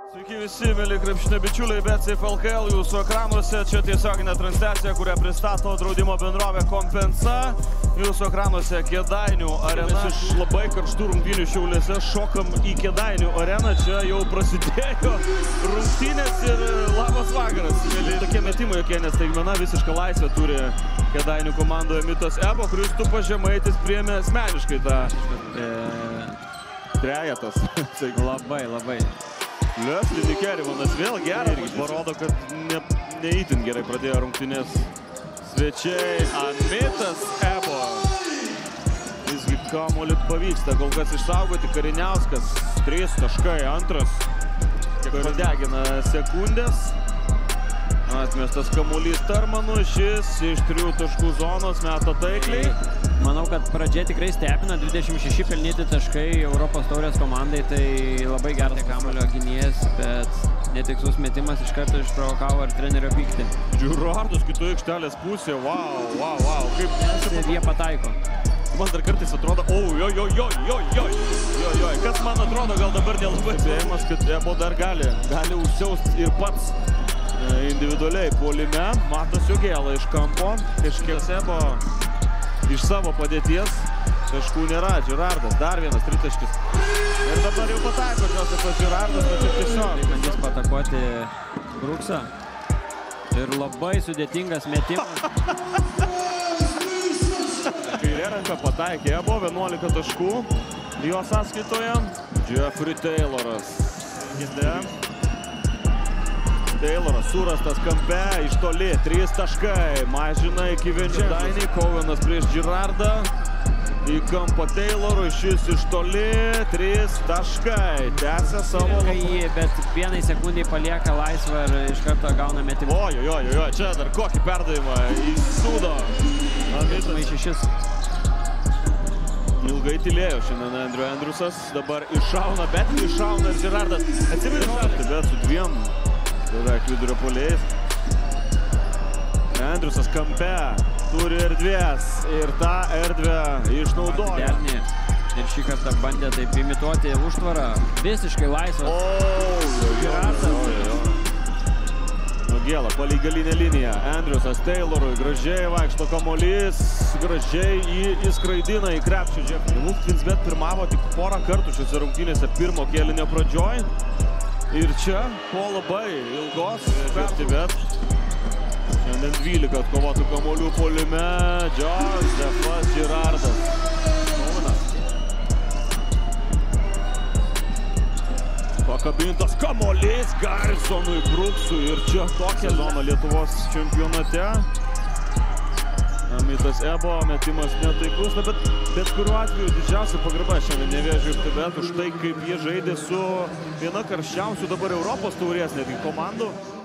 Sveiki visi, mėly krepšinio bičiuliai, BCF LKL jūsų ekranuose. Čia tiesioginė transliacija, kurią pristato draudimo bendrovė Kompensa. Jūsų ekranuose Kėdainių arena. Mes iš labai karštų rungtynių Šiauliuose šokam į Kėdainių areną. Čia jau prasidėjo rungtynės ir labas vakaras. Tokie metimai, jokie nestaigmena, visišką laisvę turi Kėdainių komandoje Mitas Ebo, Kristupas Žemaitis priėmė asmeniškai tą trejetas. Labai. Leslie Kerimanas vėl gerai parodo, kad neįtin gerai pradėjo rungtynės svečiai. Mitas Ebo. Visgi kamuolį pavyksta kol kas išsaugoti. Kariniauskas 3 taškai, antras. Kiek padegina sekundės. Atmestas kamuolys Tarmanų, šis iš 3 taškų zonos meta taikliai. Manau, kad pradžia tikrai stebina, 26 pelnyti taškai Europos taurės komandai, tai labai geras kamuolio gynėjas, bet netikslus metimas iš karto išprovokavo ir trenerio pyktį. Girardas kitoje aikštelės pusėje, wow, kaip ir jie pataiko. Man dar kartais atrodo, kas man atrodo, gal dabar nelabai spėjimas, kad Ebo dar gali užsiaust ir pats individualiai puolime. Matas Jogėla iš kampo, kažkiek Ebo iš savo padėties, taškų nėra. Girardas, dar vienas tritaškis. Ir dabar jau pataiko Josefas Girardas, bet tiesiog bandys patakuoti Bruksą. Ir labai sudėtingas metimas. Kairė ranka pataikė Ebo, 11 taškų jo sąskaitoje. Jeffrey Tayloras. Tayloras surastas kampe, iš toli, 3 taškai, mažina iki Kėdainiai, Kovenas prieš Girardą, į kampą Taylorui, šis iš toli, 3 taškai, tęsia savo... Bet vienai sekundai palieka laisvą ir iš karto gauna metimą. Čia dar kokį perdavimą įsūdo. Šešis. Ilgai tylėjo šiandien Andrew Andrewsas, dabar iššauna, bet iššauna ir Girardas atsimiršti, bet su 2 beveik vidurio puolėjais. Andrewsas kampe turi erdvės ir tą erdvę išnaudoja. Ir šį kartą bandė taip imituoti užtvarą. Visiškai laisvas. Girardas. Jogėla palei galinę liniją. Andrewsas Taylorui gražiai vaikšto kamuolys. Gražiai jį įskraidina į krepšį. Twinsbet pirmavo tik porą kartų šiose rungtynėse pirmo kėlinio pradžioj. Ir čia po labai ilgos bet šiandien 12 atkovotų kamuolių puolime Josefas Girardas. Pakabintas kamuolys Garrisonui Bruksui ir čia tokia zona Lietuvos čempionate. Mitas Ebo, metimas netaiklus, bet kuriuo atveju didžiausia pagarba šiandien Nevėžiui ir Tibet už tai, kaip jie žaidė su viena karščiausių dabar Europos taurės netgi komandų.